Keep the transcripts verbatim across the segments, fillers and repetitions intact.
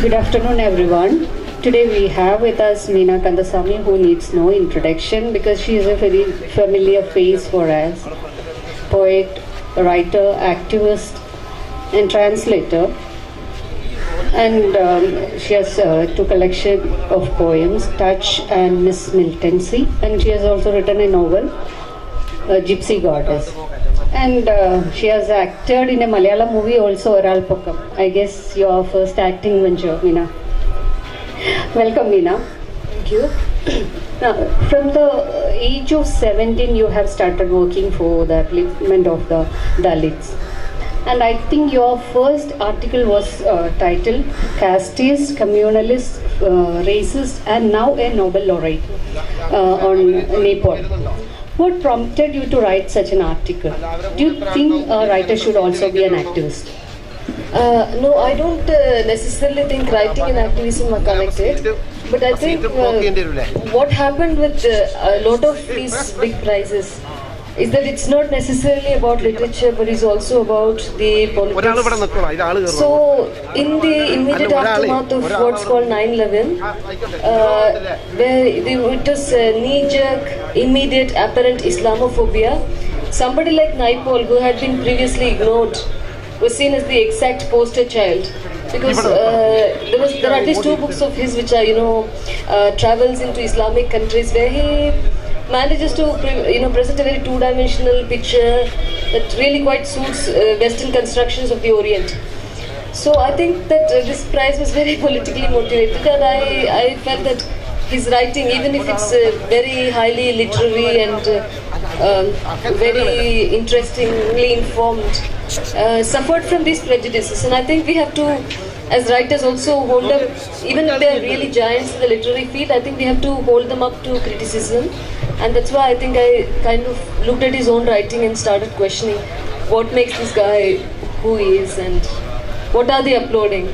Good afternoon, everyone. Today we have with us Meena Kandaswamy, who needs no introduction because she is a very familiar face for us. Poet, writer, activist, and translator. And um, she has uh, two collection of poems, Touch and Miss Militancy, and she has also written a novel, uh, Gypsy Goddess. And uh, she has acted in a Malayalam movie also, Oralpokam. I guess your first acting venture, Meena. Welcome, Meena. Thank you. Now, from the age of seventeen, you have started working for the upliftment of the Dalits. And I think your first article was uh, titled Caste, Communalist, uh, Racist, and now a Nobel laureate uh, on Nepal. What prompted you to write such an article? Do you think a writer should also be an activist? Uh, no, I don't uh, necessarily think writing and activism are connected. But I think uh, what happened with uh, a lot of these big prizes is that it's not necessarily about literature, but it's also about the politics. So, in the immediate aftermath of what's called nine eleven, uh, where it was uh, knee-jerk, immediate, apparent Islamophobia, somebody like Naipaul, who had been previously ignored, was seen as the exact poster child. Because uh, there was there are at least two books of his which are, you know, uh, travels into Islamic countries, where he manages to you know present a very two-dimensional picture that really quite suits uh, Western constructions of the Orient. So I think that uh, this prize was very politically motivated, and I, I felt that his writing, even if it's uh, very highly literary and uh, um, very interestingly informed, uh, suffered from these prejudices. And I think we have to, as writers, also hold up, even if they are really giants in the literary field, I think we have to hold them up to criticism. And that's why I think I kind of looked at his own writing and started questioning what makes this guy who he is and what are they uploading.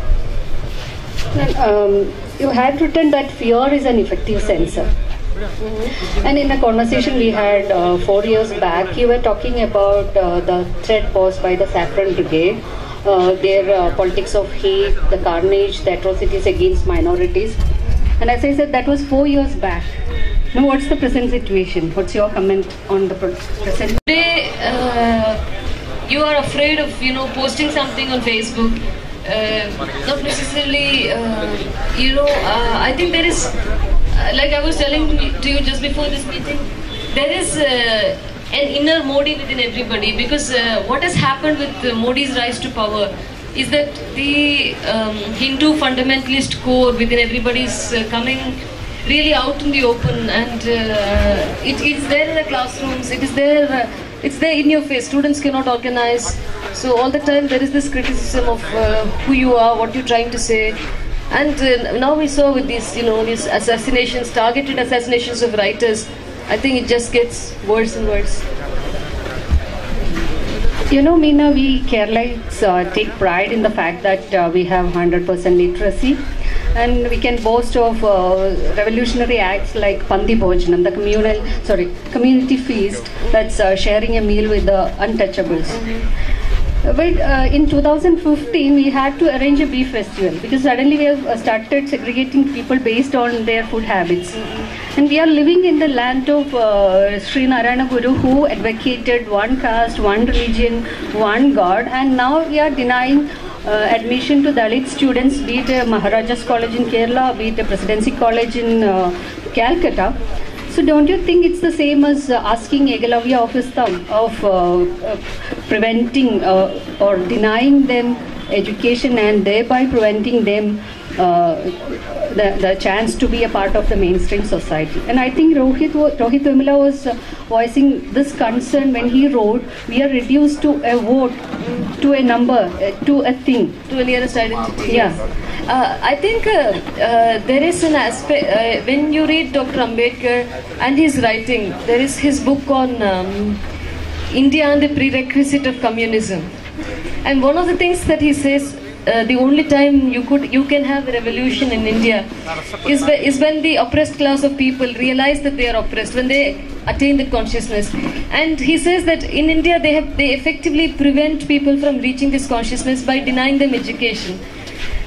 And, um, you had written that fear is an effective censor. Mm-hmm. And in a conversation we had uh, four years back, you were talking about uh, the threat posed by the Saffron Brigade, uh, their uh, politics of hate, the carnage, the atrocities against minorities. And as I said, that was four years back. Now, what's the present situation? What's your comment on the present? Today, uh, you are afraid of, you know, posting something on Facebook. Uh, not necessarily, uh, you know, uh, I think there is, uh, like I was telling to you just before this meeting, there is uh, an inner Modi within everybody, because uh, what has happened with uh, Modi's rise to power is that the um, Hindu fundamentalist core within everybody is uh, coming really out in the open, and uh, it is there in the classrooms, it is there, uh, it's there in your face. Students cannot organize, so all the time there is this criticism of uh, who you are, what you're trying to say. And uh, now we saw with these, you know, these assassinations, targeted assassinations of writers, I think it just gets worse and worse. You know, Meena, we Keralites uh, take pride in the fact that uh, we have one hundred percent literacy, and we can boast of uh, revolutionary acts like Pandi Bhojanam, the communal, sorry, community feast, that's uh, sharing a meal with the untouchables. Mm-hmm. But uh, in two thousand fifteen, we had to arrange a beef festival because suddenly we have uh, started segregating people based on their food habits. Mm-hmm. And we are living in the land of uh, Sri Narayana Guru, who advocated one caste, one religion, one God, and now we are denying uh, admission to Dalit students, be it a Maharaja's College in Kerala, be it a Presidency College in uh, Calcutta. So don't you think it's the same as uh, asking Ekalavya of his thumb, of uh, uh, preventing uh, or denying them education and thereby preventing them uh, the, the chance to be a part of the mainstream society? And I think Rohit, Rohit Vemula was uh, voicing this concern when he wrote, we are reduced to a vote, to a number, uh, to a thing. To a nearest identity. Yeah. Uh, I think uh, uh, there is an aspect, uh, when you read Doctor Ambedkar and his writing, there is his book on um, India and the prerequisite of communism. And one of the things that he says, uh, the only time you could you can have a revolution in India is, is when the oppressed class of people realize that they are oppressed, when they attain that consciousness. And he says that in India they have they effectively prevent people from reaching this consciousness by denying them education.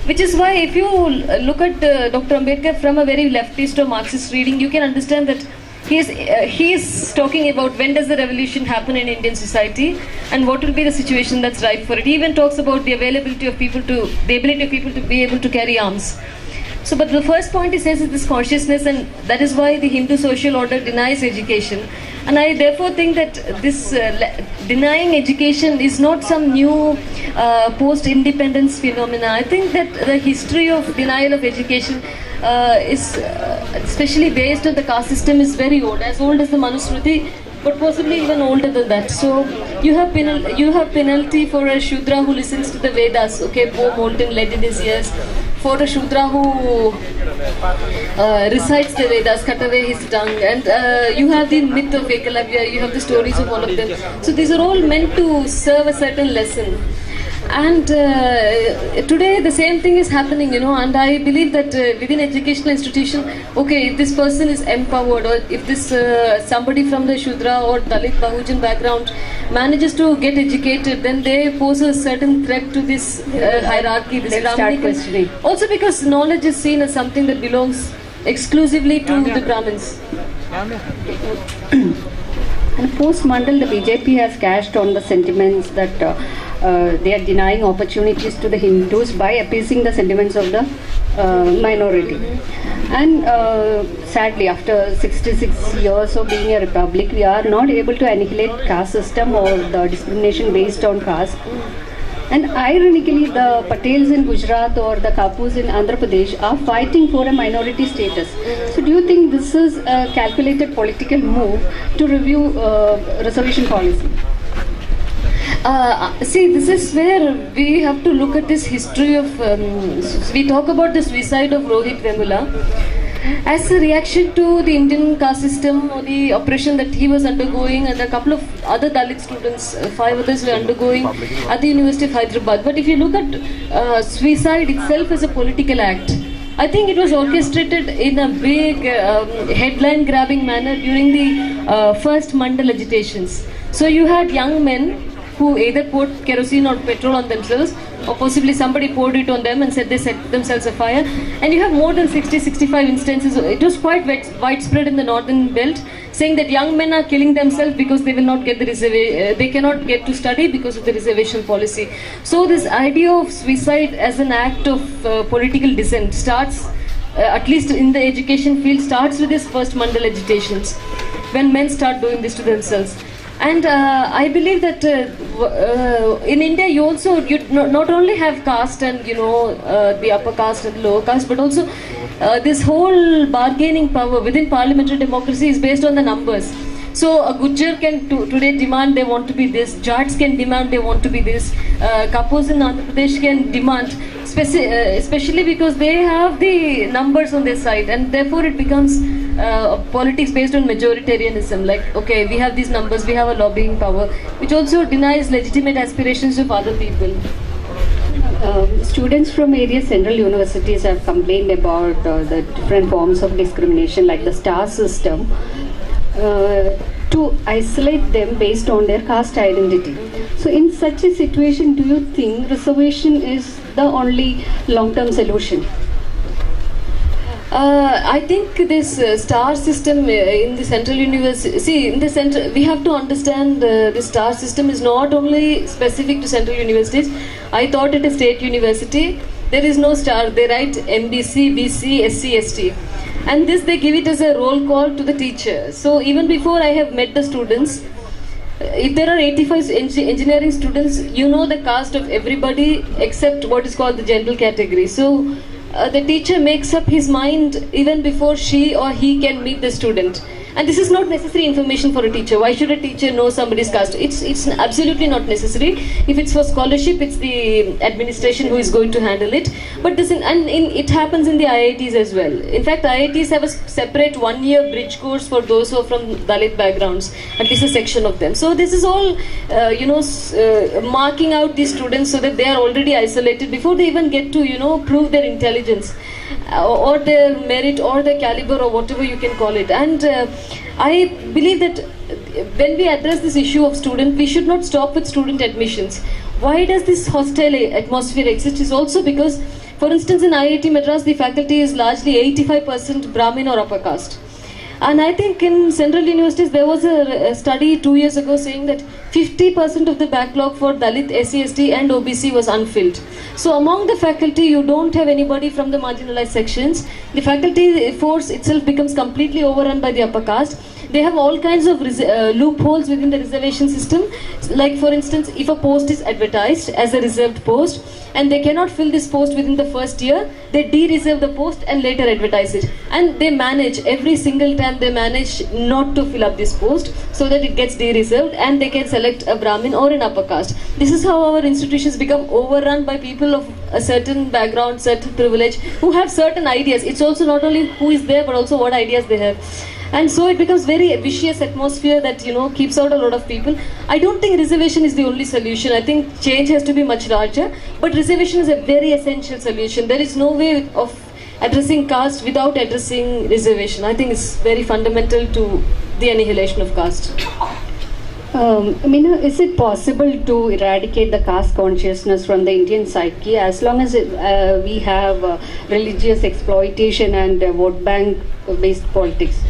Which is why if you look at uh, Doctor Ambedkar from a very leftist or Marxist reading, you can understand that he is, uh, he is talking about when does the revolution happen in Indian society and what will be the situation that's right for it. He even talks about the availability of people to, the ability of people to be able to carry arms. So, but the first point he says is this consciousness, and that is why the Hindu social order denies education. And I therefore think that this uh, denying education is not some new uh, post-independence phenomena. I think that the history of denial of education uh, is uh, especially based on the caste system is very old, as old as the Manusmriti, but possibly even older than that. So you have penal you have penalty for a Shudra who listens to the Vedas, okay, pour molten lead in his ears. For a Shudra who uh, recites the Vedas, cut away his tongue, and uh, you have the myth of Ekalavya, you have the stories of all of them. So these are all meant to serve a certain lesson. And uh, today the same thing is happening, you know, and I believe that uh, within educational institution, okay, if this person is empowered, or if this uh, somebody from the Shudra or Dalit Bahujan background manages to get educated, then they pose a certain threat to this uh, hierarchy, this Brahminic. Also because knowledge is seen as something that belongs exclusively to the Brahmins. And post-Mandal, the B J P has cashed on the sentiments that uh, uh, they are denying opportunities to the Hindus by appeasing the sentiments of the uh, minority. And uh, sadly, after sixty-six years of being a republic, we are not able to annihilate caste system or the discrimination based on caste. And ironically, the Patels in Gujarat or the Kapus in Andhra Pradesh are fighting for a minority status. So do you think this is a calculated political move to review uh, reservation policy? Uh, see, this is where we have to look at this history of, um, we talk about the suicide of Rohit Vemula as a reaction to the Indian caste system or the oppression that he was undergoing, and a couple of other Dalit students, uh, five others were undergoing at the University of Hyderabad. But if you look at uh, suicide itself as a political act, I think it was orchestrated in a big um, headline grabbing manner during the uh, first Mandal agitations. So you had young men who either poured kerosene or petrol on themselves, or possibly somebody poured it on them and said they set themselves afire. And you have more than sixty, sixty-five instances. It was quite widespread in the northern belt, saying that young men are killing themselves because they will not get the reservation, uh, they cannot get to study because of the reservation policy. So this idea of suicide as an act of uh, political dissent starts, uh, at least in the education field, starts with this first Mandal agitations, when men start doing this to themselves. And uh, I believe that uh, uh, in India you also you not only have caste and you know uh, the upper caste and the lower caste, but also uh, this whole bargaining power within parliamentary democracy is based on the numbers. So a Gujjar can to, today demand they want to be this, Jats can demand they want to be this, uh, Kapus in Andhra Pradesh can demand, speci uh, especially because they have the numbers on their side, and therefore it becomes uh, politics based on majoritarianism. Like, okay, we have these numbers, we have a lobbying power, which also denies legitimate aspirations of other people. Uh, students from various central universities have complained about uh, the different forms of discrimination, like the star system, uh, to isolate them based on their caste identity. So in such a situation, do you think reservation is the only long-term solution? Uh, I think this uh, star system uh, in the central university, see, in the center, we have to understand uh, the star system is not only specific to central universities. I taught at a state university, there is no star, they write M B C, B C, S C, S T. And this they give it as a roll call to the teacher. So even before I have met the students, if there are eighty-five engineering students, you know the caste of everybody except what is called the general category. So Uh, the teacher makes up his mind even before she or he can meet the student. And this is not necessary information for a teacher. Why should a teacher know somebody's caste? It's it's absolutely not necessary. If it's for scholarship, it's the administration who is going to handle it. But this in, and in, it happens in the I I Ts as well. In fact, I I Ts have a separate one-year bridge course for those who are from Dalit backgrounds, at least a section of them. So this is all, uh, you know, uh, marking out these students so that they are already isolated before they even get to, you know, prove their intelligence. Uh, or their merit or their caliber or whatever you can call it. And uh, I believe that when we address this issue of student, we should not stop with student admissions. Why does this hostile atmosphere exist is also because For instance, in I I T Madras, the faculty is largely eighty-five percent Brahmin or upper caste. And I think in central universities there was a, a study two years ago saying that fifty percent of the backlog for Dalit, S C, S T and O B C was unfilled. So among the faculty you don't have anybody from the marginalized sections. The faculty force itself becomes completely overrun by the upper caste. They have all kinds of uh, loopholes within the reservation system. Like for instance, if a post is advertised as a reserved post and they cannot fill this post within the first year, they de-reserve the post and later advertise it. And they manage, every single time they manage not to fill up this post so that it gets de-reserved and they can select a Brahmin or an upper caste. This is how our institutions become overrun by people of a certain background, certain privilege, who have certain ideas. It's also not only who is there but also what ideas they have. And so it becomes very vicious atmosphere that, you know, keeps out a lot of people. I don't think reservation is the only solution. I think change has to be much larger. But reservation is a very essential solution. There is no way of addressing caste without addressing reservation. I think it's very fundamental to the annihilation of caste. Um, Meena, is it possible to eradicate the caste consciousness from the Indian psyche as long as it, uh, we have uh, religious exploitation and uh, vote bank based politics?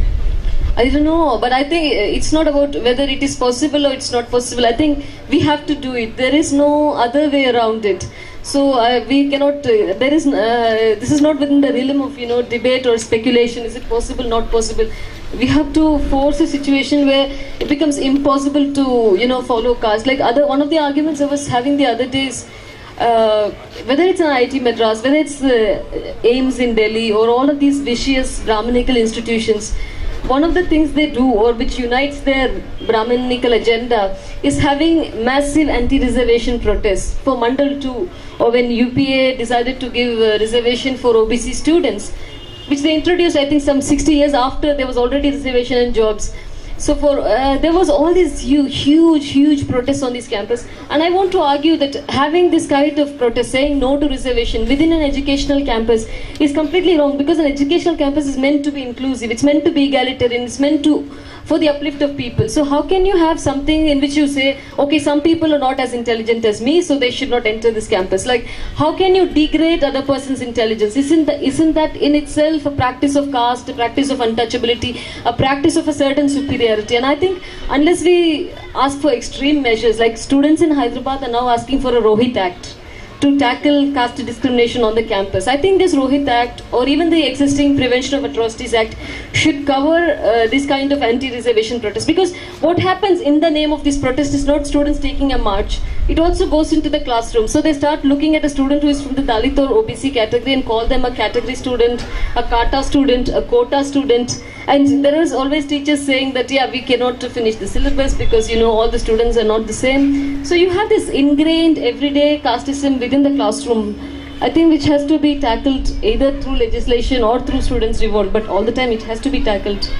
I don't know, but I think it's not about whether it is possible or it's not possible. I think we have to do it. There is no other way around it. So uh, we cannot, uh, there is, uh, this is not within the realm of, you know, debate or speculation. Is it possible, not possible? We have to force a situation where it becomes impossible to, you know, follow caste. Like other, one of the arguments I was having the other day is, uh, whether it's an I I T Madras, whether it's uh, AIMS in Delhi or all of these vicious Brahminical institutions, one of the things they do, or which unites their Brahminical agenda, is having massive anti-reservation protests. For Mandal two, or when U P A decided to give uh, reservation for O B C students, which they introduced, I think, some sixty years after there was already reservation in jobs. So for uh, there was all these huge, huge, huge protests on this campus, and I want to argue that having this kind of protest, saying no to reservation within an educational campus, is completely wrong, because an educational campus is meant to be inclusive, it's meant to be egalitarian, it's meant to for the uplift of people. So how can you have something in which you say, okay, some people are not as intelligent as me, so they should not enter this campus? Like, how can you degrade other person's intelligence? Isn't that, isn't that in itself a practice of caste, a practice of untouchability, a practice of a certain superiority? And I think unless we ask for extreme measures, like students in Hyderabad are now asking for a Rohit Act to tackle caste discrimination on the campus. I think this Rohit Act, or even the existing Prevention of Atrocities Act, should cover uh, this kind of anti-reservation protest. Because what happens in the name of this protest is not students taking a march. It also goes into the classroom. So they start looking at a student who is from the Dalit or O B C category and call them a category student, a kata student, a quota student. And there is always teachers saying that, yeah, we cannot finish the syllabus because, you know, all the students are not the same. So you have this ingrained everyday casteism within the classroom, I think, which has to be tackled either through legislation or through students' revolt, but all the time it has to be tackled.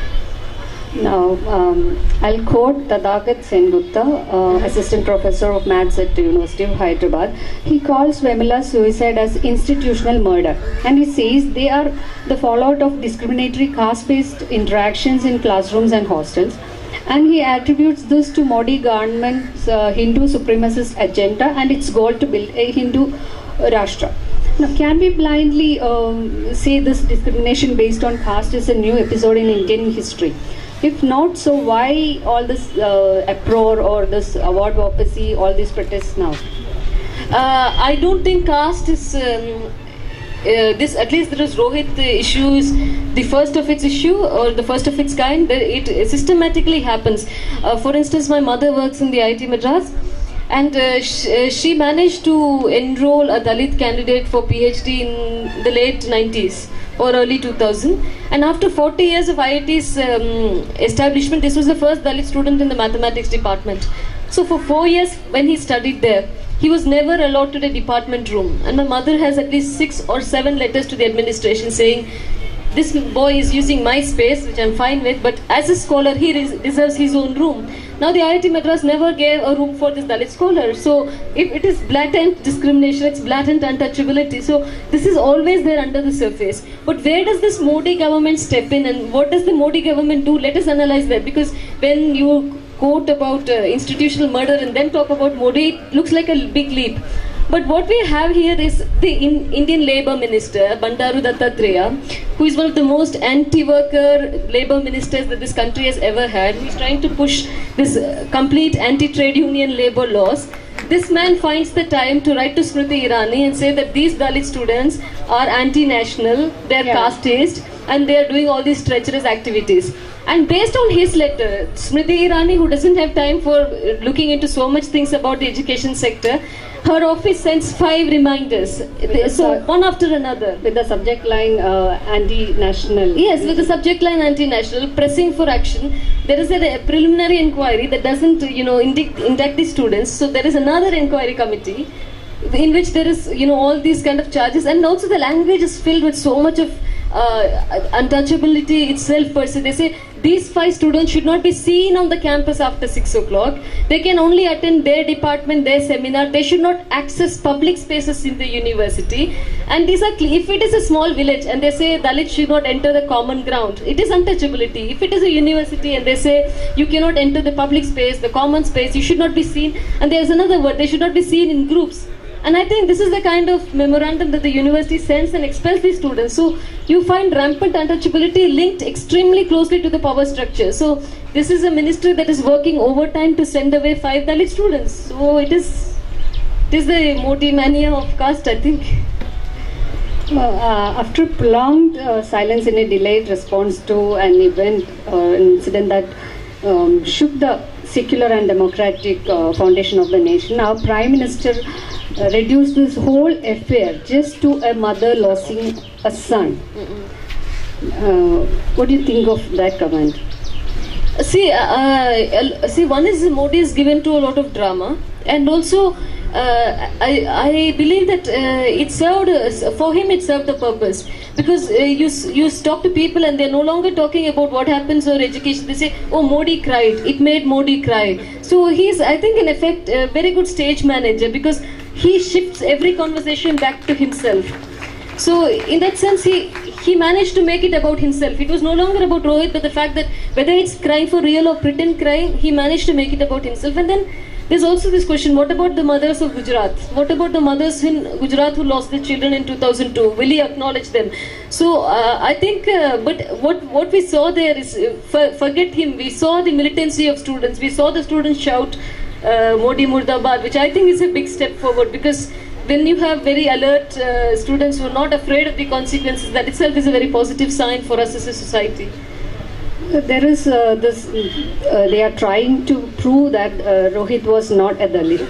Now, um, I'll quote Tadagat Sengupta, uh, Assistant Professor of Maths at the University of Hyderabad. He calls Vemula's suicide as institutional murder, and he says they are the fallout of discriminatory caste-based interactions in classrooms and hostels. And he attributes this to Modi government's uh, Hindu supremacist agenda and its goal to build a Hindu Rashtra. Now, can we blindly um, say this discrimination based on caste is a new episode in Indian history? If not, so why all this uh, uproar or this award vapacy, all these protests now? Uh, I don't think caste is, um, uh, this, at least there is Rohit issue is the first of its issue or the first of its kind. It systematically happens. Uh, for instance, my mother works in the I I T Madras, and uh, sh uh, she managed to enroll a Dalit candidate for PhD in the late nineties or early two thousand, and after forty years of I I T's um, establishment, this was the first Dalit student in the mathematics department. So for four years when he studied there, he was never allowed to the department room, and my mother has at least six or seven letters to the administration saying, this boy is using my space, which I'm fine with, but as a scholar he deserves his own room. Now the I I T Madras never gave a room for this Dalit scholar. So if it is blatant discrimination, it's blatant untouchability. So this is always there under the surface. But where does this Modi government step in, and what does the Modi government do? Let us analyze that, because when you quote about uh, institutional murder and then talk about Modi, it looks like a big leap. But what we have here is the in Indian Labour Minister, Bandaru Dattatreya, who is one of the most anti-worker labour ministers that this country has ever had. He is trying to push this uh, complete anti-trade union labour laws. This man finds the time to write to Smriti Irani and say that these Dalit students are anti-national, they are yeah. casteist, and they are doing all these treacherous activities. And based on his letter, Smriti Irani, who doesn't have time for looking into so much things about the education sector, her office sends five reminders, with so one after another. With the subject line uh, anti-national. Yes, with the subject line anti-national, pressing for action. There is a, a preliminary inquiry that doesn't, you know, indict, indict the students. So there is another inquiry committee in which there is, you know, all these kind of charges, and also the language is filled with so much of uh, untouchability itself per se. They say these five students should not be seen on the campus after six o'clock. They can only attend their department, their seminar. They should not access public spaces in the university. And these are, if it is a small village and they say Dalits should not enter the common ground, it is untouchability. If it is a university and they say you cannot enter the public space, the common space, you should not be seen. And there is another word, they should not be seen in groups. And I think this is the kind of memorandum that the university sends and expels these students. So you find rampant untouchability linked extremely closely to the power structure. So this is a ministry that is working overtime to send away five Dalit students. So it is, it is the Modi mania of caste, I think. Well, uh, after prolonged uh, silence in a delayed response to an event, uh, an incident that um, shook the secular and democratic uh, foundation of the nation, our Prime Minister Uh, reduced this whole affair just to a mother losing a son. Uh, what do you think of that comment? See, uh, see, one is Modi is given to a lot of drama, and also uh, I, I believe that uh, it served for him. It served the purpose, because uh, you you talk to people and they're no longer talking about what happens or education. They say, "Oh, Modi cried. It made Modi cry." So he's, I think, in effect, a very good stage manager, because he shifts every conversation back to himself. So in that sense, he he managed to make it about himself. It was no longer about Rohit, but the fact that whether it's crying for real or pretend crying, he managed to make it about himself. And then there's also this question: what about the mothers of Gujarat? What about the mothers in Gujarat who lost their children in two thousand two? Will he acknowledge them? So uh, I think, uh, but what what we saw there is, uh, for, forget him. We saw the militancy of students. We saw the students shout uh, Modi Murdabad, which I think is a big step forward, because when you have very alert uh, students who are not afraid of the consequences, that itself is a very positive sign for us as a society. There is uh, this, uh, they are trying to prove that uh, Rohit was not a Dalit.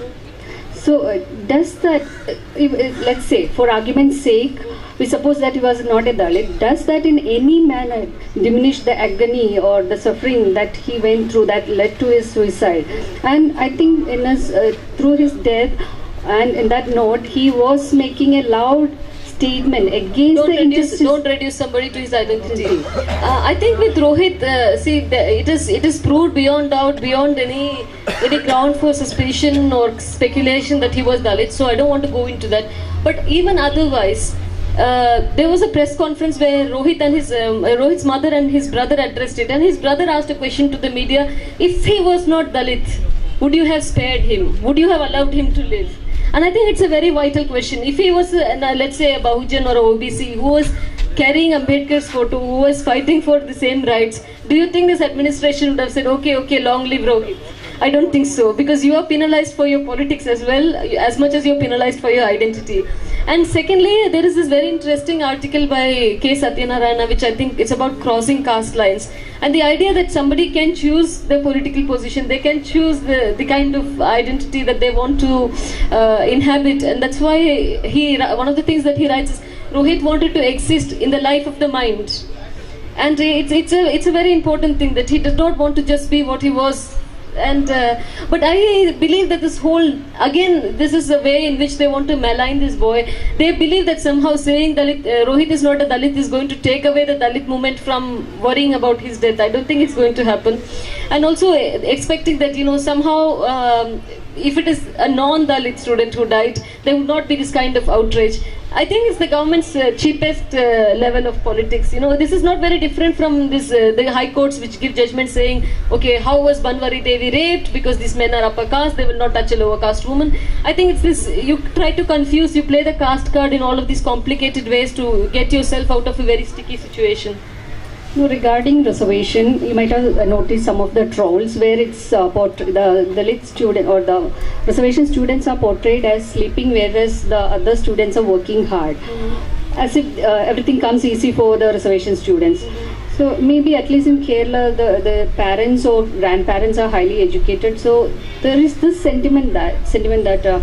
So uh, does that, uh, if, uh, let's say, for argument's sake, we suppose that he was not a Dalit. Does that in any manner diminish the agony or the suffering that he went through that led to his suicide? And I think in his, uh, through his death, and in that note, he was making a loud statement against don't the reduce, injustice. Don't reduce somebody to his identity. uh, I think with Rohit, uh, see, the, it is it is proved beyond doubt, beyond any any ground for suspicion or speculation that he was Dalit. So I don't want to go into that. But even otherwise, uh, there was a press conference where Rohit and his um, uh, Rohit's mother and his brother addressed it, and his brother asked a question to the media: if he was not Dalit, would you have spared him? Would you have allowed him to live? And I think it's a very vital question. If he was, uh, let's say, a Bahujan or a O B C who was carrying Ambedkar's photo, who was fighting for the same rights, do you think this administration would have said, okay, okay, long live Rohit? I don't think so, because you are penalized for your politics as well, as much as you're penalized for your identity. And secondly, there is this very interesting article by K. Satyanarayana, which I think it's about crossing caste lines. And the idea that somebody can choose their political position, they can choose the, the kind of identity that they want to uh, inhabit. And that's why he, one of the things that he writes is, Rohit wanted to exist in the life of the mind. And it's, it's, a, it's a very important thing that he did not want to just be what he was. And uh, but I believe that this whole, again, this is a way in which they want to malign this boy. They believe that somehow saying Dalit, uh, Rohit is not a Dalit is going to take away the Dalit movement from worrying about his death. I don't think it's going to happen. And also uh, expecting that, you know, somehow um, if it is a non-Dalit student who died, there would not be this kind of outrage. I think it's the government's uh, cheapest uh, level of politics. You know, this is not very different from this uh, the high courts which give judgment saying, okay, how was Banwari Devi raped? Because these men are upper caste, they will not touch a lower caste woman. I think it's this, you try to confuse, you play the caste card in all of these complicated ways to get yourself out of a very sticky situation. No, regarding reservation, you might have noticed some of the trolls where it's uh, the the lit student or the reservation students are portrayed as sleeping, whereas the other students are working hard, mm-hmm. as if uh, everything comes easy for the reservation students. Mm-hmm. So maybe at least in Kerala, the the parents or grandparents are highly educated. So there is this sentiment that sentiment that uh,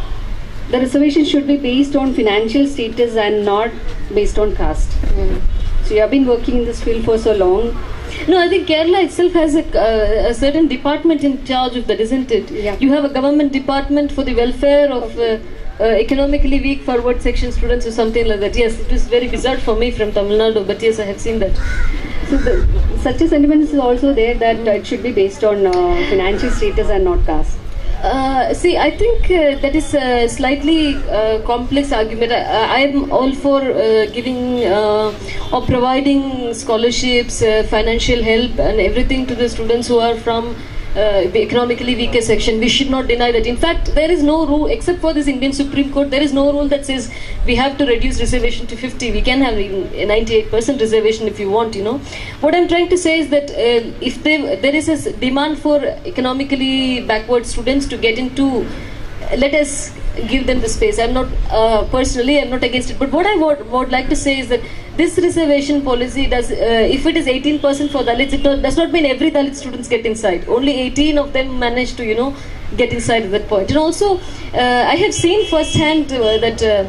the reservation should be based on financial status and not based on caste. Mm-hmm. So you have been working in this field for so long. No, I think Kerala itself has a, uh, a certain department in charge of that, isn't it? Yeah. You have a government department for the welfare of uh, uh, economically weak forward section students or something like that. Yes, it was very bizarre for me from Tamil Nadu, but yes, I have seen that. So the, such a sentiment is also there that uh, it should be based on uh, financial status and not caste. Uh, see, I think uh, that is a slightly uh, complex argument. I am all for uh, giving uh, or providing scholarships, uh, financial help and everything to the students who are from uh, the economically weaker section. We should not deny that. In fact, there is no rule, except for this Indian Supreme Court, there is no rule that says we have to reduce reservation to fifty. We can have even a ninety-eight percent reservation if you want, you know. What I'm trying to say is that uh, if they, there is a demand for economically backward students to get into, let us give them the space. I'm not, uh, personally, I'm not against it. But what I would, would like to say is that this reservation policy does, uh, if it is eighteen percent for Dalits, it does not mean every Dalit students get inside. Only eighteen of them manage to, you know, get inside at that point. And also, uh, I have seen firsthand uh, that uh,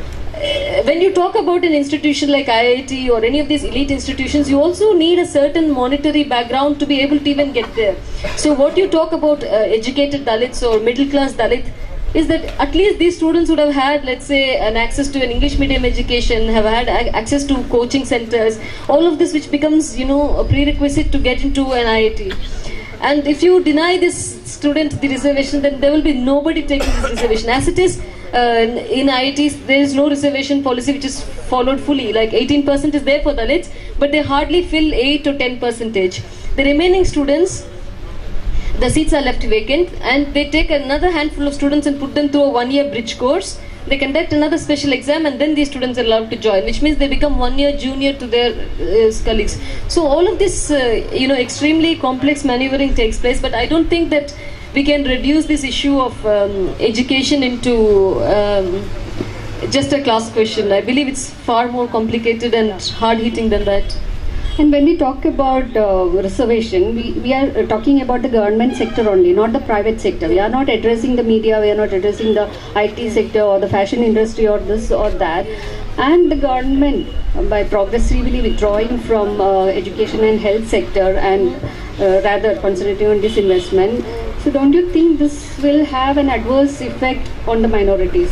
when you talk about an institution like I I T or any of these elite institutions, you also need a certain monetary background to be able to even get there. So what you talk about uh, educated Dalits or middle class Dalit is that at least these students would have had, let's say, an access to an English medium education, have had access to coaching centers, all of this which becomes, you know, a prerequisite to get into an I I T. And if you deny this student the reservation, then there will be nobody taking this reservation. As it is, uh, in I I Ts, there is no reservation policy which is followed fully. Like eighteen percent is there for Dalits, but they hardly fill eight to ten percentage. The remaining students, the seats are left vacant, and they take another handful of students and put them through a one-year bridge course. They conduct another special exam, and then these students are allowed to join, which means they become one year junior to their uh, colleagues. So all of this, uh, you know, extremely complex maneuvering takes place, but I don't think that we can reduce this issue of um, education into um, just a class question. I believe it's far more complicated and hard-hitting than that. And when we talk about uh, reservation, we, we are talking about the government sector only, not the private sector. We are not addressing the media, we are not addressing the I T sector or the fashion industry or this or that. And the government, by progressively withdrawing from uh, education and health sector and uh, rather concentrating on disinvestment, so don't you think this will have an adverse effect on the minorities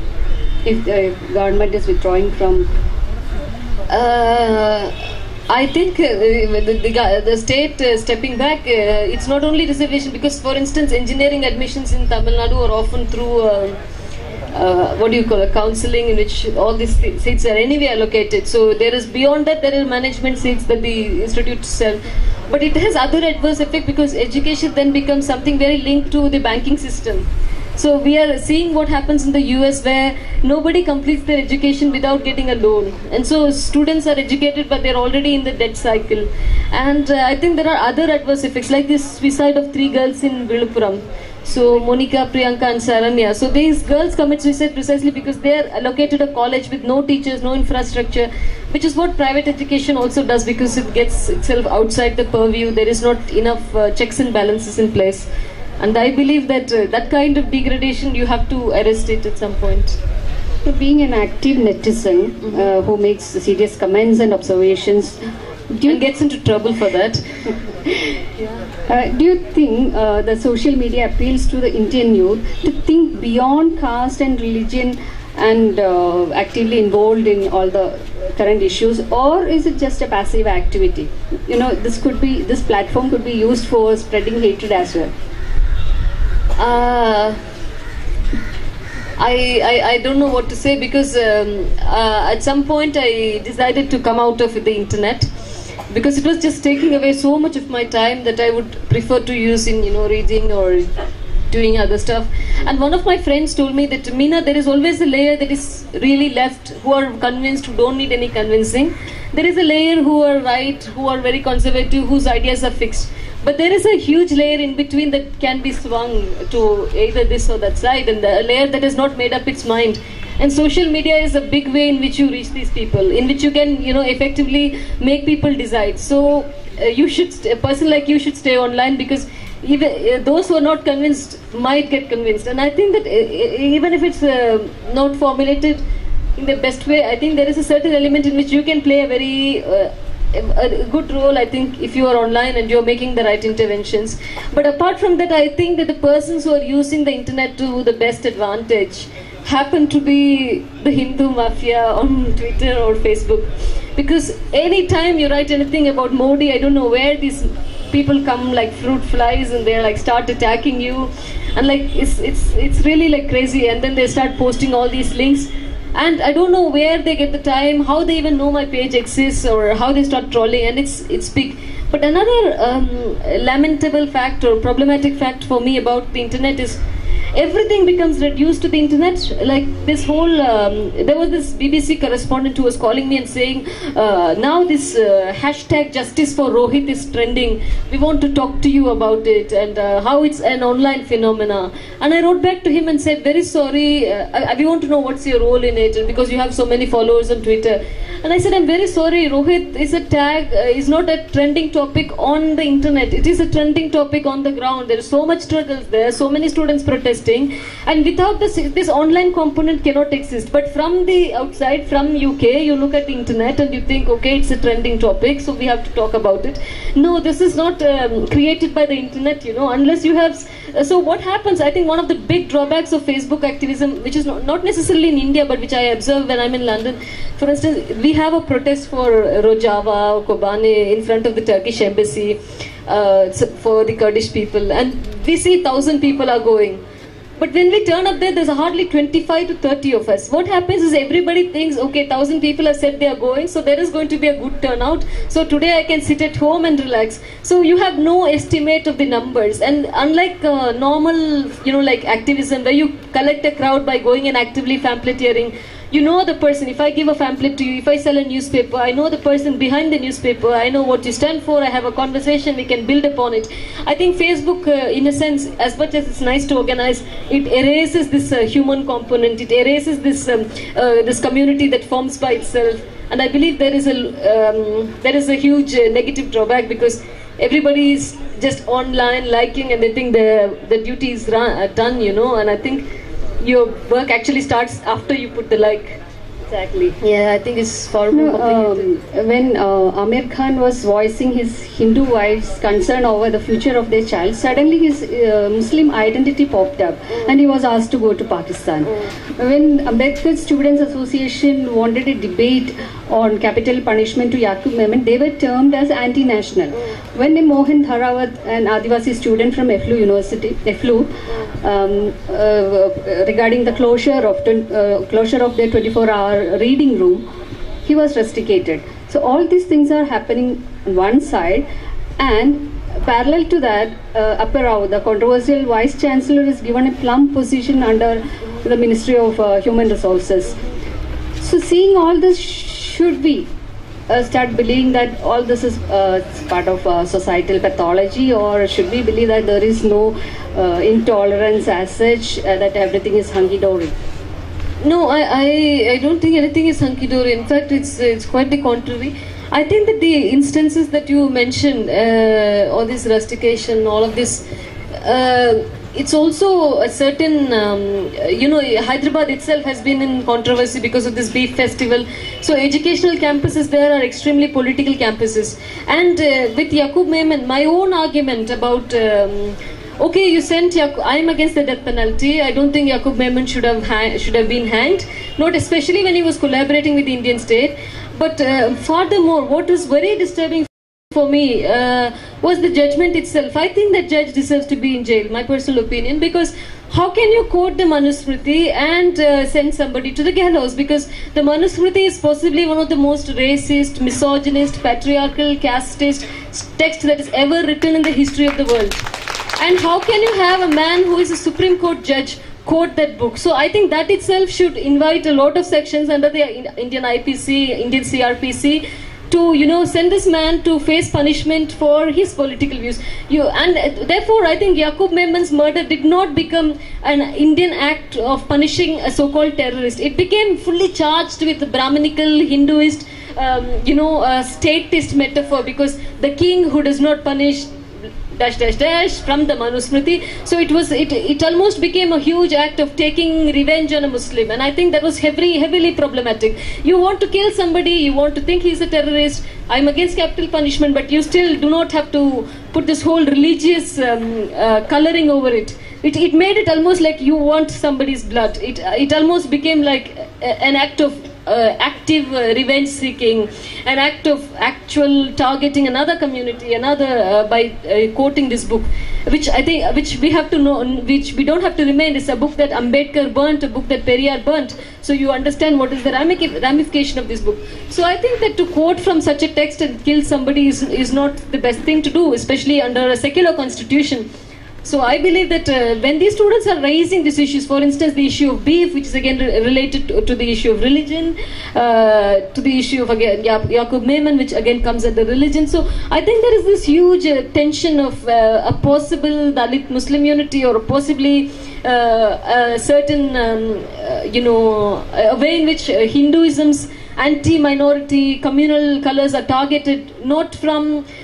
if the government is withdrawing from? Uh, I think uh, the, the, the state uh, stepping back, uh, it's not only reservation, because for instance engineering admissions in Tamil Nadu are often through uh, uh, what do you call it, counselling, in which all these seats are anyway allocated. So there is, beyond that there are management seats that the institute sells. But it has other adverse effect, because education then becomes something very linked to the banking system. So we are seeing what happens in the U S, where nobody completes their education without getting a loan. And so students are educated, but they're already in the debt cycle. And uh, I think there are other adverse effects, like this suicide of three girls in Viluppuram. So Monica, Priyanka and Saranya. So these girls commit suicide precisely because they are allocated a college with no teachers, no infrastructure, which is what private education also does, because it gets itself outside the purview. There is not enough uh, checks and balances in place. And I believe that uh, that kind of degradation, you have to arrest it at some point. So being an active netizen mm-hmm. uh, who makes serious comments and observations, do you gets into trouble for that? yeah. uh, do you think uh, the social media appeals to the Indian youth to think beyond caste and religion and uh, actively involved in all the current issues, or is it just a passive activity? You know, this could be, this platform could be used for spreading hatred as well. Uh, I, I, I don't know what to say because um, uh, at some point I decided to come out of the internet because it was just taking away so much of my time that I would prefer to use in, you know, reading or doing other stuff. And one of my friends told me that, Meena, there is always a layer that is really left, who are convinced, who don't need any convincing. There is a layer who are right, who are very conservative, whose ideas are fixed. But there is a huge layer in between that can be swung to either this or that side, and the layer that has not made up its mind. And social media is a big way in which you reach these people, in which you can, you know, effectively make people decide. So uh, you should, a person like you should stay online, because even uh, those who are not convinced might get convinced. And I think that uh, even if it's uh, not formulated in the best way, I think there is a certain element in which you can play a very uh, a good role, I think, if you are online and you're making the right interventions. But apart from that, I think that the persons who are using the internet to the best advantage happen to be the Hindu mafia on Twitter or Facebook. Because any time you write anything about Modi, I don't know where these people come like fruit flies and they like start attacking you, and like it's it's it's really like crazy. And then they start posting all these links. And I don't know where they get the time, how they even know my page exists, or how they start trolling, and it's it's big. But another um, lamentable fact or problematic fact for me about the internet is everything becomes reduced to the internet. Like this whole, um, there was this B B C correspondent who was calling me and saying, uh, now this uh, hashtag justice for Rohit is trending. We want to talk to you about it and uh, how it's an online phenomena. And I wrote back to him and said, very sorry, uh, I, we want to know what's your role in it, and because you have so many followers on Twitter. And I said, I'm very sorry, Rohit is a tag, uh, is not a trending topic on the internet. It is a trending topic on the ground. There is so much struggles there, so many students protesting, and without this, this online component cannot exist. But from the outside, from U K, you look at the internet and you think, okay, it's a trending topic, so we have to talk about it. No, this is not um, created by the internet, you know, unless you have... Uh, so what happens, I think one of the big drawbacks of Facebook activism, which is not, not necessarily in India, but which I observe when I'm in London, for instance, we have a protest for Rojava or Kobane in front of the Turkish embassy uh, for the Kurdish people, and we see thousand people are going. But when we turn up there, there's hardly twenty-five to thirty of us. What happens is everybody thinks, okay, thousand people have said they are going, so there is going to be a good turnout. So today I can sit at home and relax. So you have no estimate of the numbers. And unlike uh, normal, you know, like activism, where you collect a crowd by going and actively pamphleteering, you know the person. If I give a pamphlet to you, if I sell a newspaper, I know the person behind the newspaper, I know what you stand for, I have a conversation, we can build upon it. I think Facebook, uh, in a sense, as much as it's nice to organize, it erases this uh, human component, it erases this, um, uh, this community that forms by itself. And I believe there is a, um, there is a huge uh, negative drawback, because everybody is just online liking and they think the, the duty is run, uh, done, you know, and I think your work actually starts after you put the like. Exactly. Yeah, I think it's far more no, complicated. Um, when uh, Amir Khan was voicing his Hindu wife's concern over the future of their child, suddenly his uh, Muslim identity popped up, mm. and he was asked to go to Pakistan. Mm. When Ambedkar Students Association wanted a debate on capital punishment to Yaqub Memon, they were termed as anti-national. Mm. When a Mohan Dharawat, an Adivasi student from F L U University, F L U, um, uh, regarding the closure of uh, closure of their twenty-four hour reading room, he was rusticated. So all these things are happening on one side, and parallel to that, uh, Apparao, the controversial vice chancellor, is given a plum position under the Ministry of uh, Human Resources. So seeing all this, should we uh, start believing that all this is uh, part of uh, societal pathology, or should we believe that there is no uh, intolerance as such, uh, that everything is hunky-dory? No, I, I, I don't think anything is hunky-dory. In fact, it's, it's quite the contrary. I think that the instances that you mentioned, uh, all this rustication, all of this, uh, it's also a certain, um, you know, Hyderabad itself has been in controversy because of this beef festival. So educational campuses there are extremely political campuses. And uh, with Yaqub Memon, my own argument about... Um, Okay, you sent Yaqub. I am against the death penalty. I don't think Yaqub Memon should have should have been hanged. Not especially when he was collaborating with the Indian state. But uh, furthermore, what is very disturbing for me uh, was the judgment itself. I think that judge deserves to be in jail, my personal opinion, because how can you quote the Manusmriti and uh, send somebody to the gallows? Because the Manusmriti is possibly one of the most racist, misogynist, patriarchal, casteist text that is ever written in the history of the world. And how can you have a man who is a Supreme Court judge quote that book? So I think that itself should invite a lot of sections under the Indian I P C, Indian C R P C, to, you know, send this man to face punishment for his political views. You, and therefore, I think Yaqub Memon's murder did not become an Indian act of punishing a so-called terrorist. It became fully charged with Brahminical, Hinduist, um, you know, uh, statist metaphor, because the king who does not punish dash dash dash from the Manusmriti. So it was it it almost became a huge act of taking revenge on a Muslim, and I think that was heavily heavily problematic. You want to kill somebody, you want to think he's a terrorist. I'm against capital punishment, but you still do not have to put this whole religious um, uh, coloring over it. It it made it almost like you want somebody's blood. It it almost became like a, an act of Uh, active uh, revenge seeking, an act of actual targeting another community, another uh, by uh, quoting this book, which I think, which we have to know, which we don't have to remain. It's a book that Ambedkar burnt, a book that Periyar burnt. So you understand what is the ramification of this book. So I think that to quote from such a text and kill somebody is is not the best thing to do, especially under a secular constitution. So I believe that uh, when these students are raising these issues, for instance, the issue of beef, which is again re related to, to the issue of religion, uh, to the issue of again ya Yaqub Memon, which again comes under religion. So I think there is this huge uh, tension of uh, a possible Dalit Muslim unity, or possibly uh, a certain, um, uh, you know, a way in which uh, Hinduism's anti-minority communal colors are targeted not from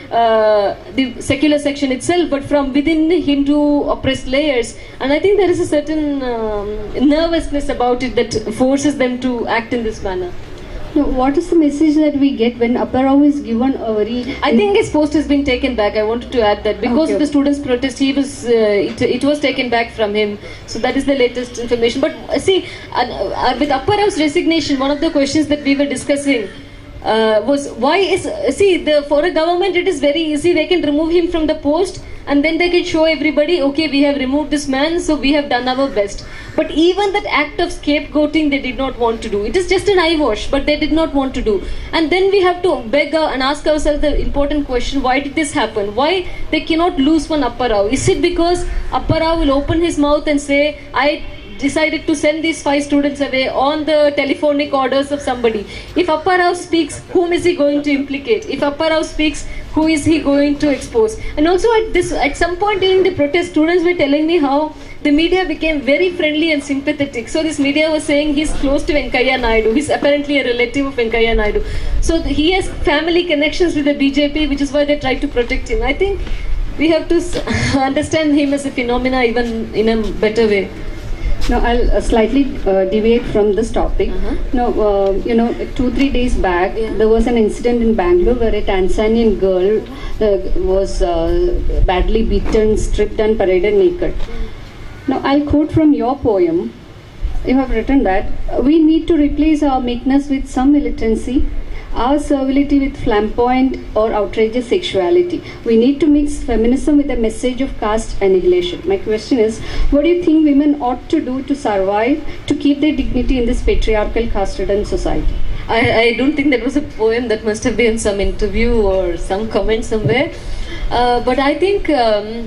uh, the secular section itself, but from within the Hindu oppressed layers. And I think there is a certain um, nervousness about it that forces them to act in this manner. Now, what is the message that we get when Apparao is given a very... I think his post has been taken back. I wanted to add that because okay. of the students' protest, he was uh, it, it was taken back from him. So that is the latest information. But uh, see, uh, uh, with Apparao's resignation, one of the questions that we were discussing uh, was why is... Uh, see, the, for a government, it is very easy. They can remove him from the post, and then they can show everybody, okay, we have removed this man, so we have done our best. But even that act of scapegoating, they did not want to do. It is just an eyewash, but they did not want to do. And then we have to beg and ask ourselves the important question, why did this happen? Why they cannot lose one Apparao? Is it because Apparao will open his mouth and say, I decided to send these five students away on the telephonic orders of somebody? If Apparao speaks, whom is he going to implicate? If Apparao speaks, who is he going to expose? And also at this, at some point during the protest, students were telling me how the media became very friendly and sympathetic. So this media was saying he's close to Venkaiah Naidu. He's apparently a relative of Venkaiah Naidu. So he has family connections with the B J P, which is why they try to protect him. I think we have to understand him as a phenomena even in a better way. Now, I'll uh, slightly uh, deviate from this topic. Uh-huh. Now, uh, you know, two, three days back, yeah. there was an incident in Bangalore where a Tanzanian girl uh, was uh, badly beaten, stripped and paraded naked. Now, I'll quote from your poem. You have written that, we need to replace our meekness with some militancy, our servility with flamboyant or outrageous sexuality. We need to mix feminism with a message of caste annihilation. My question is, what do you think women ought to do to survive, to keep their dignity in this patriarchal, caste-ridden society? I, I don't think that was a poem. That must have been some interview or some comment somewhere. Uh, but I think um,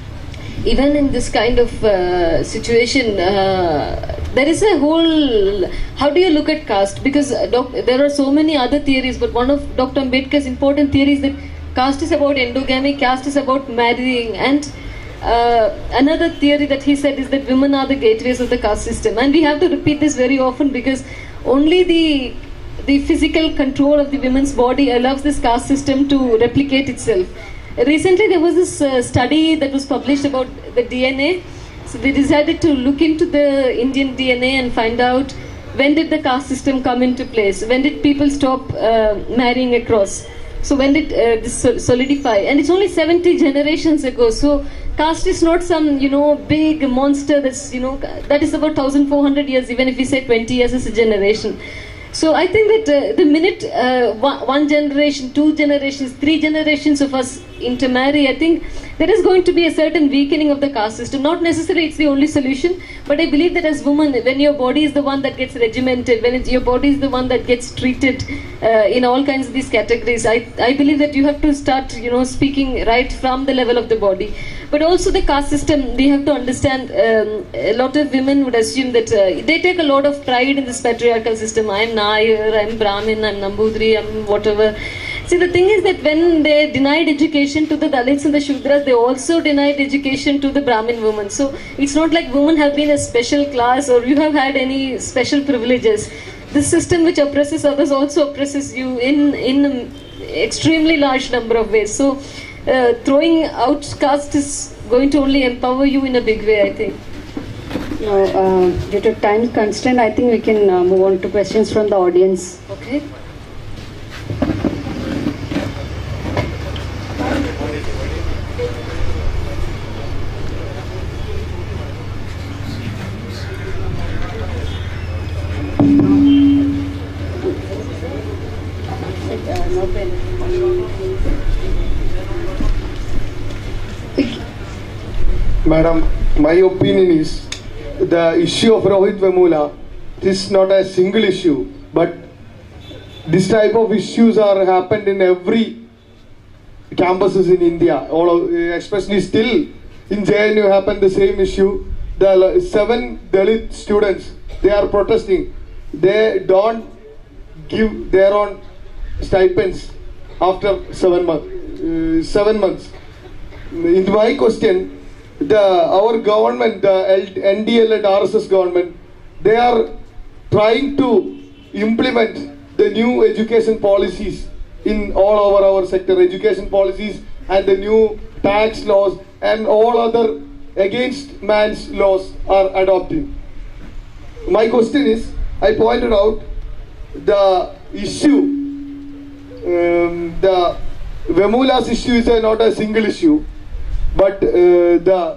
even in this kind of uh, situation, uh, there is a whole, how do you look at caste? Because uh, doc, there are so many other theories, but one of Doctor Ambedkar's important theories that caste is about endogamy, caste is about marrying, and uh, another theory that he said is that women are the gateways of the caste system. And we have to repeat this very often because only the the physical control of the women's body allows this caste system to replicate itself. Recently there was this uh, study that was published about the D N A. So they decided to look into the Indian D N A and find out when did the caste system come into place, when did people stop uh, marrying across, so when did uh, this solidify, and it's only seventy generations ago. So caste is not some, you know, big monster that's, you know, that is about one thousand four hundred years, even if we say twenty years as a generation. So I think that uh, the minute uh, one, one generation, two generations, three generations of us intermarry, I think there is going to be a certain weakening of the caste system. Not necessarily it's the only solution, but I believe that as women, when your body is the one that gets regimented, when it's, your body is the one that gets treated uh, in all kinds of these categories, I, I believe that you have to start, you know, speaking right from the level of the body. But also the caste system, we have to understand, um, a lot of women would assume that uh, they take a lot of pride in this patriarchal system. I'm Nair, I'm Brahmin, I'm Nambudri, I'm whatever. See, the thing is that when they denied education to the Dalits and the Shudras, they also denied education to the Brahmin women. So it's not like women have been a special class or you have had any special privileges. This system which oppresses others also oppresses you in, in an extremely large number of ways. So uh, throwing out caste is going to only empower you in a big way, I think. Now, uh, due to time constraint, I think we can uh, move on to questions from the audience. Okay. Madam, my opinion is the issue of Rohit Vemula is not a single issue, but this type of issues are happened in every campuses in India. All of, especially still in J N U happened the same issue. The seven Dalit students, they are protesting. They don't give their own stipends after seven months. Uh, seven months. In my question, the our government, the N D L and R S S government, they are trying to implement the new education policies in all over our sector, education policies and the new tax laws and all other against man's laws are adopting. My question is, I pointed out the issue, um, the Vemula's issue is not a single issue, but uh, the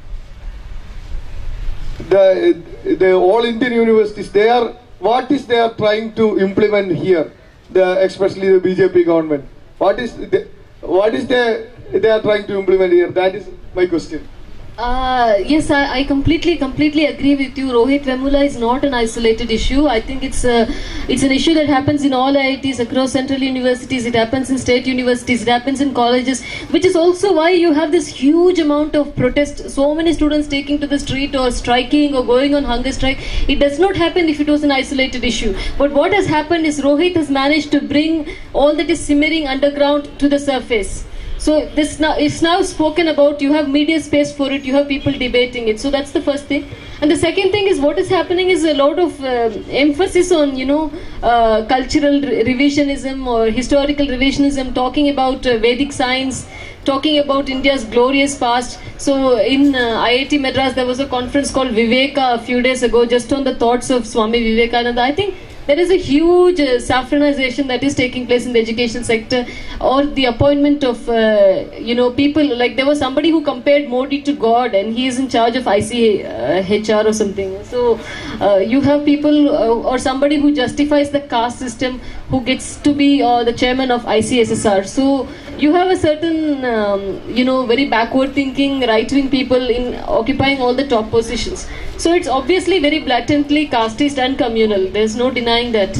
the the all Indian universities, they are, what is they are trying to implement here, the especially the B J P government, what is the, what is they they are trying to implement here? That is my question. Uh, yes, I, I completely, completely agree with you. Rohit, Vemula is not an isolated issue. I think it's a, it's an issue that happens in all I I Ts across central universities. It happens in state universities. It happens in colleges, which is also why you have this huge amount of protest. So many students taking to the street or striking or going on hunger strike. It does not happen if it was an isolated issue. But what has happened is Rohit has managed to bring all that is simmering underground to the surface. So this now it's now spoken about. You have media space for it. You have people debating it. So that's the first thing. And the second thing is what is happening is a lot of uh, emphasis on, you know, uh, cultural re revisionism or historical revisionism, talking about uh, Vedic science, talking about India's glorious past. So in uh, I I T Madras there was a conference called Viveka a few days ago, just on the thoughts of Swami Vivekananda. I think there is a huge uh, saffronization that is taking place in the education sector, or the appointment of, uh, you know, people, like there was somebody who compared Modi to God and he is in charge of I C H R or something. So uh, you have people uh, or somebody who justifies the caste system who gets to be uh, the chairman of I C S S R. So you have a certain, um, you know, very backward thinking, right-wing people in occupying all the top positions. So it's obviously very blatantly casteist and communal. There's no denying that.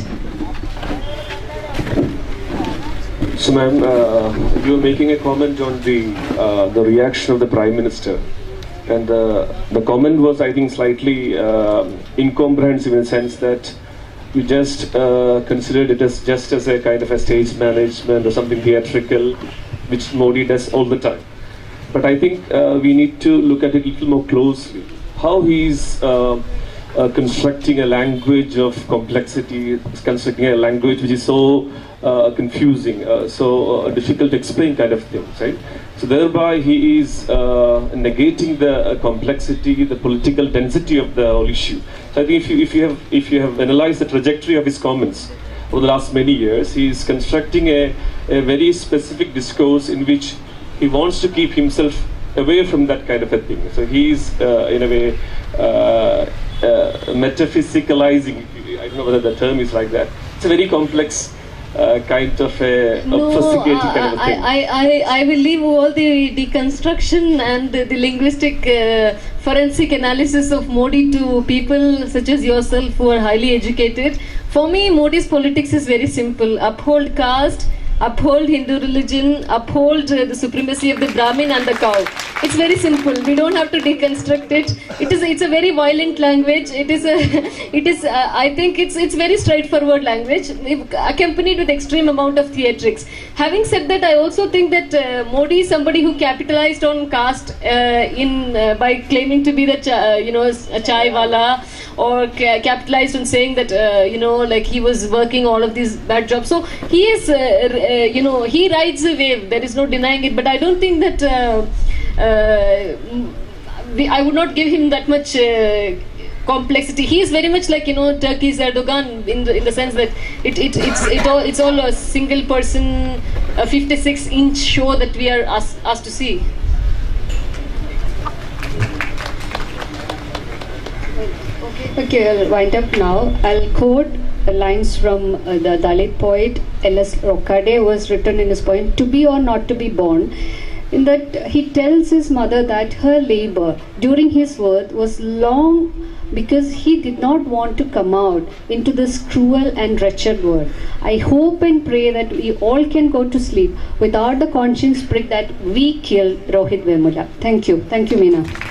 So, ma'am, uh, you were making a comment on the uh, the reaction of the Prime Minister, and uh, the comment was, I think, slightly uh, incomprehensive in the sense that you just uh, considered it as just as a kind of a stage management or something theatrical, which Modi does all the time. But I think uh, we need to look at it a little more closely. How he's uh, uh, constructing a language of complexity, constructing a language which is so uh, confusing, uh, so uh, difficult to explain kind of things, right? So thereby he is uh, negating the uh, complexity, the political density of the whole issue. So I think if you, if you have if you have analyzed the trajectory of his comments over the last many years, he is constructing a, a very specific discourse in which he wants to keep himself away from that kind of a thing. So he is uh, in a way uh, uh, metaphysicalizing, I don't know whether the term is like that. It's a very complex uh, kind of a no, obfuscating uh, kind of a thing. I, I, I will leave all the deconstruction and the, the linguistic uh, forensic analysis of Modi to people such as yourself who are highly educated. For me, Modi's politics is very simple. Uphold caste, uphold Hindu religion, uphold uh, the supremacy of the Brahmin and the cow. It's very simple. We don't have to deconstruct it. It is. It's a very violent language. It is a. It is. Uh, I think it's. It's very straightforward language, accompanied with extreme amount of theatrics. Having said that, I also think that uh, Modi is somebody who capitalized on caste uh, in uh, by claiming to be the cha, uh, you know a chai wala, or ca capitalized on saying that uh, you know like he was working all of these bad jobs. So he is. Uh, uh, you know he rides a wave. There is no denying it. But I don't think that. Uh, Uh, we, I would not give him that much uh, complexity. He is very much like you know Turkey's Erdogan in the in the sense that it it it's it all it's all a single person, a fifty-six inch show that we are asked, asked to see. Okay, I'll wind up now. I'll quote lines from uh, the Dalit poet L S Rohit, who was written in his poem "To Be or Not to Be Born." In that he tells his mother that her labor during his birth was long because he did not want to come out into this cruel and wretched world. I hope and pray that we all can go to sleep without the conscience prick that we killed Rohit Vemula. Thank you. Thank you, Meena.